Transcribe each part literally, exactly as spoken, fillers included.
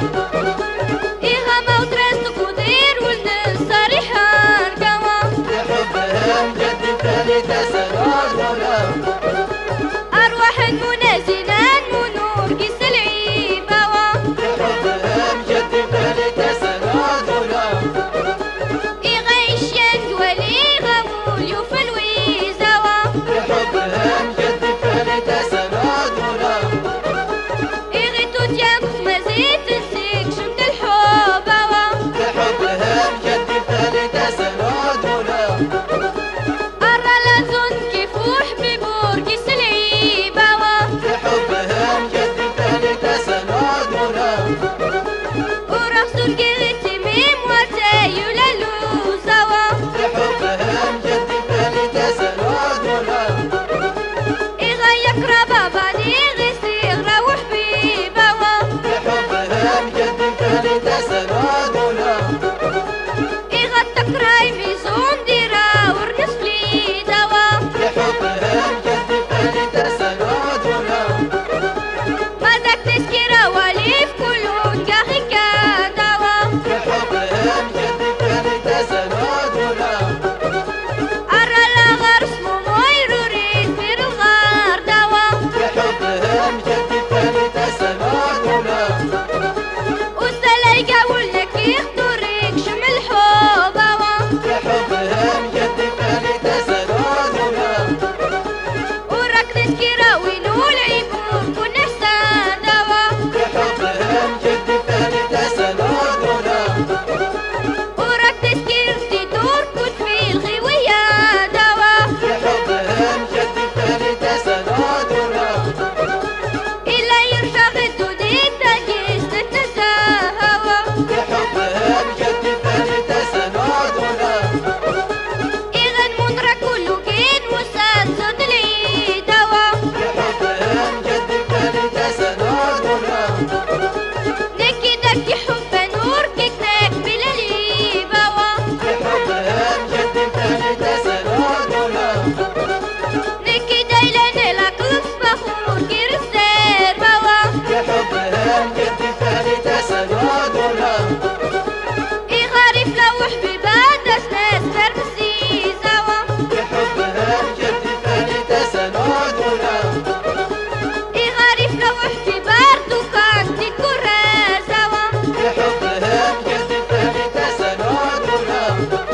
إيها ما ودرست قدير والناس صريحة القوا بحبهم جد ثالثة سنوات ولا أرواح المنازلان ونور قيس العيبوا بحبهم جد ثالثة سنوات ولا إيغا إشيان قوالي غاول يوفل ويزاوا بحبهم جد ثالثة سنوات ولا إيغي توتيان مزيت السيك شمت الحوبوا بحبهم جد ثالثة سنوات ولا أرى لازون كيفوح ببور قيس العيبوا بحبهم جد ثالثة سنوات ولا ورخصو القيتي ميم وتايو للوزاوا بحبهم جد ثالثة سنوات ولا إيغا يقرا بابا نيغي صغرى وحبيبوا بحبهم جد ثالثة سنوات ولا إيغا تقراي ميزون ديرا ورنس لي دوا بحبهم جد ثالثة سنوات ولا مازاك تسكيرا وليف كلون قاخي كادوا بحبهم جد ثالثة سنوات ولا أرى لا غرس مويرو ريد في الغار دوا بحبهم جد ثالثة سنوات ولا وسلاي قاول لك يخطريك شمل حوبوا بحبهم جد ثالثة سنوات ولا وراك تسكيرا وينو العيبون كون حسان دوا بحبهم جد ثالثة سنوات ولا وراك تسكيرتي دور كنت في الغيوية دوا بحبهم جد ثالثة سنوات ولا إلا يرجع غدو دي تاجيس تتزاهوا بحبهم جد ثالثة سنوات ولا إذا المنرى كله كين وساد صوت العيدوا بحبهم جد ثالثة سنوات ولا نكي دكي حب نور كيكناك بلا ليبوا بحبهم جد ثالثة سنوات ولا نكي دايلان العقل فخور كير السير بوا بحبهم جد ثالثة سنوات ولا إغارف لو حبيبات أسناس فرمسي زوا بحبهم جد ثالثة سنوات ولا إغارف لو حبيبات دوكان تكورا زوا بحبهم جد ثالثة سنوات ولا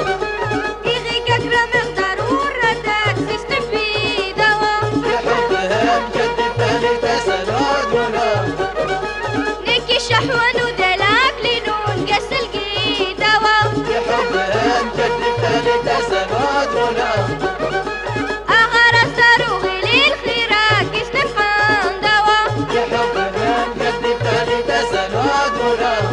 إغي كاكرا مقدار وردات سيستم في دوا بحبهم جد ثالثة سنوات ولا نكي شحوان ودلاك لنون قس القيدوا بحبهم جد ثالثة سنوات ولا أغار الصاروغي للخيراك يستفان دوا بحبهم جد ثالثة سنوات ولا